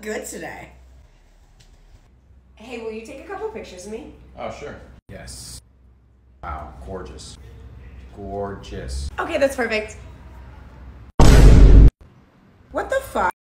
look good today. Hey, will you take a couple pictures of me? Oh, sure. Yes. Wow, gorgeous. Gorgeous. Okay, that's perfect.